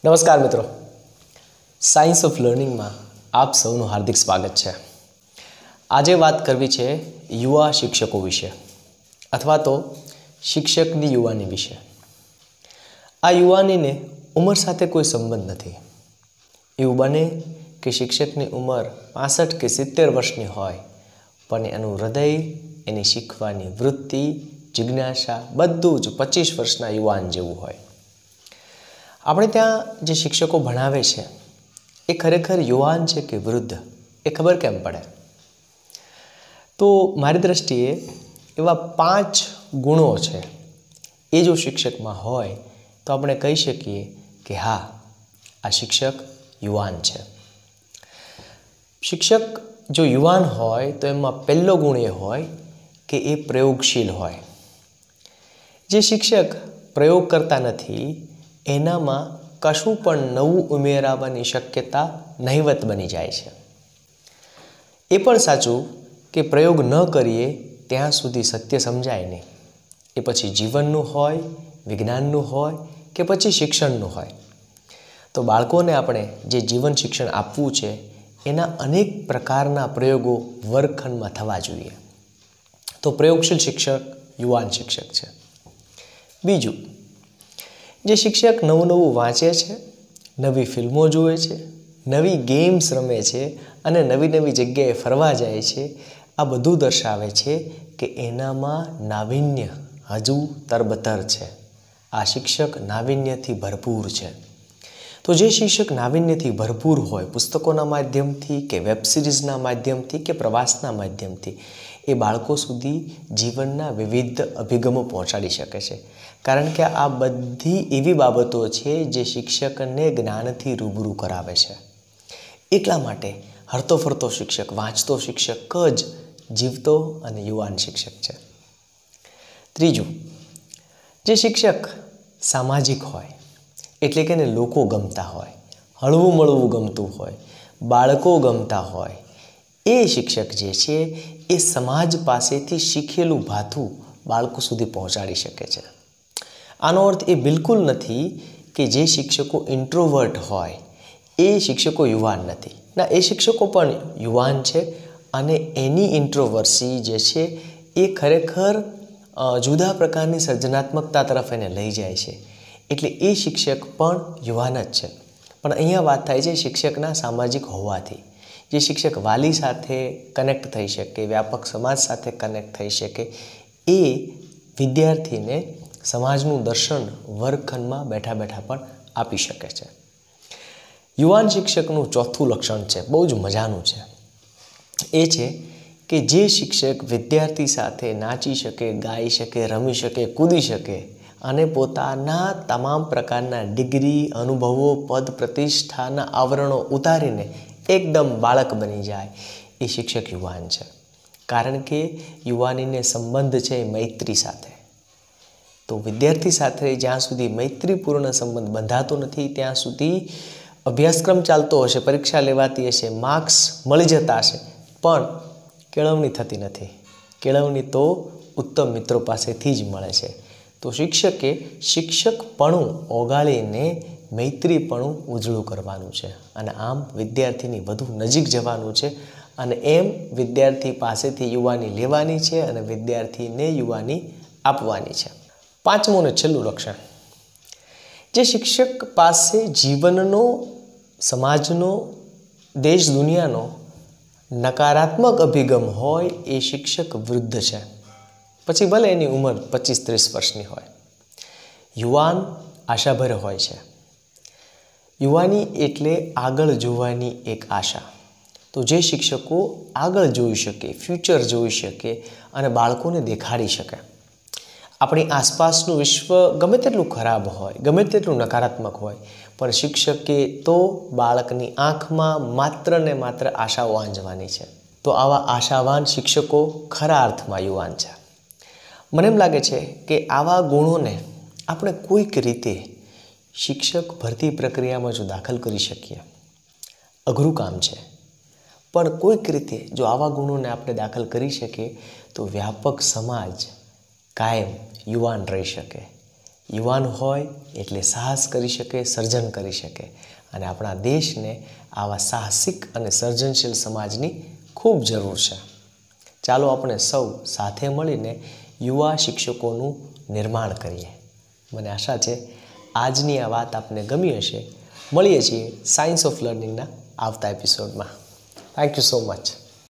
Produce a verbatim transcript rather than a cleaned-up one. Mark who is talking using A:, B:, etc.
A: નમસ્કાર મિત્રો, science of લર્નિંગમાં આપ સૌનું હાર્દિક સ્વાગત છે। આજે વાત કરવી છે યુવા શિક્ષકો વિશે અથવા તો શિક્ષકની યુવાની વિશે। આ યુવાનીને ઉંમર સાથે કોઈ સંબંધ નથી। એવું બને કે શિક્ષકની ઉંમર પાસઠ કે સિત્તેર વર્ષની હોય, પણ એનું હૃદય, એની શીખવાની વૃત્તિ, જિજ્ઞાસા બધું જ પચીસ વર્ષના યુવાન જેવું હોય। આપણે ત્યાં જે શિક્ષકો ભણાવે છે એ ખરેખર યુવાન છે કે વૃદ્ધ એ ખબર કેમ પડે? તો મારી દૃષ્ટિએ એવા પાંચ ગુણો છે, એ જો શિક્ષકમાં હોય તો આપણે કહી શકીએ કે હા, આ શિક્ષક યુવાન છે। શિક્ષક જો યુવાન હોય તો એમાં પહેલો ગુણ એ હોય કે એ પ્રયોગશીલ હોય। જે શિક્ષક પ્રયોગ કરતા નથી એનામાં કશું પણ નવું ઉમેરાવાની શક્યતા નહિવત બની જાય છે। એ પણ સાચું કે પ્રયોગ ન કરીએ ત્યાં સુધી સત્ય સમજાય નહીં, એ પછી જીવનનું હોય, વિજ્ઞાનનું હોય કે પછી શિક્ષણનું હોય। તો બાળકોને આપણે જે જીવન શિક્ષણ આપવું છે એના અનેક પ્રકારના પ્રયોગો વર્ગખંડમાં થવા જોઈએ। તો પ્રયોગશીલ શિક્ષક યુવાન શિક્ષક છે। બીજું, જે શિક્ષક નવું નવું વાંચે છે, નવી ફિલ્મો જુએ છે, નવી ગેમ્સ રમે છે અને નવી નવી જગ્યાએ ફરવા જાય છે, આ બધું દર્શાવે છે કે એનામાં નાવીન્ય હજુ તરબતર છે। આ શિક્ષક નાવીન્યથી ભરપૂર છે। તો જે શિક્ષક નાવીન્યથી ભરપૂર હોય, પુસ્તકોના માધ્યમથી કે વેબ સિરીઝના માધ્યમથી કે પ્રવાસના માધ્યમથી એ બાળકો સુધી જીવનના વિવિધ અભિગમો પહોંચાડી શકે છે। કારણ કે આ બધી એવી બાબતો છે જે શિક્ષકને જ્ઞાનથી રૂબરૂ કરાવે છે। એટલા માટે હરતો ફરતો શિક્ષક, વાંચતો શિક્ષક જ જીવતો અને યુવાન શિક્ષક છે। ત્રીજું, જે શિક્ષક સામાજિક હોય, એટલે કે એને લોકો ગમતા હોય, હળવું મળવું ગમતું હોય, બાળકો ગમતા હોય, એ શિક્ષક જે છે એ સમાજ પાસેથી શીખેલું ભાથું બાળકો સુધી પહોંચાડી શકે છે। આનો અર્થ એ બિલકુલ નથી કે જે શિક્ષકો ઇન્ટ્રોવર્ટ હોય એ શિક્ષકો યુવાન નથી। ના, એ શિક્ષકો પણ યુવાન છે અને એની ઇન્ટ્રોવર્સી જે છે એ ખરેખર જુદા પ્રકારની સર્જનાત્મકતા તરફ એને લઈ જાય છે, એટલે એ શિક્ષક પણ યુવાન જ છે। પણ અહીંયા વાત થાય છે શિક્ષકના સામાજિક હોવાથી। જે શિક્ષક વાલી સાથે કનેક્ટ થઈ શકે, વ્યાપક સમાજ સાથે કનેક્ટ થઈ શકે, એ વિદ્યાર્થીને સમાજનું દર્શન વર્ગખંડમાં બેઠા બેઠા પણ આપી શકે છે। યુવાન શિક્ષકનું ચોથું લક્ષણ છે, બહુ જ મજાનું છે, એ છે કે જે શિક્ષક વિદ્યાર્થી સાથે નાચી શકે, ગાઈ શકે, રમી શકે, કૂદી શકે અને પોતાના તમામ પ્રકારના ડિગ્રી, અનુભવો, પદ પ્રતિષ્ઠાના આવરણો ઉતારીને એકદમ બાળક બની જાય, એ શિક્ષક યુવાન છે। કારણ કે યુવાનીને સંબંધ છે મૈત્રી સાથે। તો વિદ્યાર્થી સાથે જ્યાં સુધી મૈત્રીપૂર્ણ સંબંધ બંધાતો નથી ત્યાં સુધી અભ્યાસક્રમ ચાલતો હશે, પરીક્ષા લેવાતી હશે, માર્ક્સ મળી જતા હશે, પણ કેળવણી થતી નથી। કેળવણી તો ઉત્તમ મિત્રો પાસેથી જ મળે છે। તો શિક્ષકે શિક્ષકપણું ઓગાળીને મૈત્રીપણું ઉજળું કરવાનું છે અને આમ વિદ્યાર્થીની વધુ નજીક જવાનું છે અને એમ વિદ્યાર્થી પાસેથી યુવાની લેવાની છે અને વિદ્યાર્થીને યુવાની આપવાની છે। પાંચમું ને છેલ્લું લક્ષણ, જે શિક્ષક પાસે જીવનનો, સમાજનો, દેશ દુનિયાનો નકારાત્મક અભિગમ હોય એ શિક્ષક વૃદ્ધ છે, પછી ભલે એની ઉંમર પચીસ ત્રીસ વર્ષની હોય। યુવાન આશાભર હોય છે। યુવાની એટલે આગળ જોવાની એક આશા। તો જે શિક્ષકો આગળ જોઈ શકે, ફ્યુચર જોઈ શકે અને બાળકોને દેખાડી શકે। આપણી આસપાસનું વિશ્વ ગમે તેટલું ખરાબ હોય, ગમે તેટલું નકારાત્મક હોય, પણ શિક્ષકે તો બાળકની આંખમાં માત્ર ને માત્ર આશાઓ આંજવાની છે। તો આવા આશાવાન શિક્ષકો ખરા અર્થમાં યુવાન છે। મને એમ લાગે છે કે આવા ગુણોને આપણે કોઈક રીતે શિક્ષક ભરતી પ્રક્રિયામાં જો દાખલ કરી શકીએ, અઘરું કામ છે, પણ કોઈક રીતે જો આવા ગુણોને આપણે દાખલ કરી શકીએ તો વ્યાપક સમાજ કાયમ યુવાન રહી શકે। યુવાન હોય એટલે સાહસ કરી શકે, સર્જન કરી શકે અને આપણા દેશને આવા સાહસિક અને સર્જનશીલ સમાજની ખૂબ જરૂર છે. ચાલો આપણે સૌ સાથે મળીને યુવા શિક્ષકોનું નિર્માણ કરીએ. મને આશા છે આજની આ વાત આપને ગમી હશે. મળીએ છીએ સાયન્સ ઓફ લર્નિંગના આવતા એપિસોડમાં. Thank you so much.